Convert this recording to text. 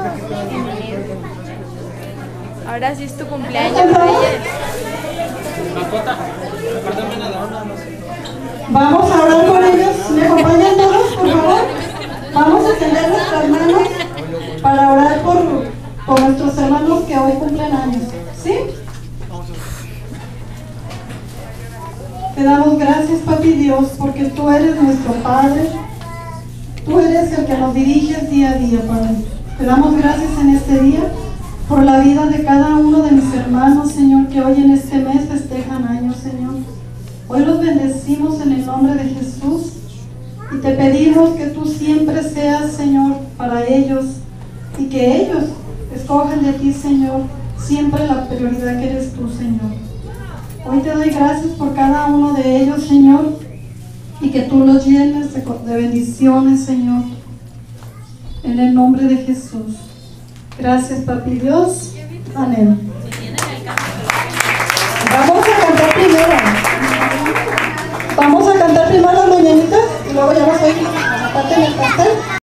Ahora sí es tu cumpleaños, Reyes. Vamos a orar por ellos. ¿Me acompañan todos, por favor? Vamos a tener nuestras manos para orar por nuestros hermanos que hoy cumplen años. ¿Sí? Te damos gracias, Papi Dios, porque tú eres nuestro Padre. Tú eres el que nos diriges día a día, Padre. Te damos gracias en este día por la vida de cada uno de mis hermanos, Señor, que hoy en este mes festejan años, Señor. Hoy los bendecimos en el nombre de Jesús y te pedimos que tú siempre seas, Señor, para ellos y que ellos escojan de ti, Señor, siempre la prioridad que eres tú, Señor. Hoy te doy gracias por cada uno de ellos, Señor, y que tú los llenes de bendiciones, Señor, en el nombre de Jesús. Gracias, Papi Dios. Amén.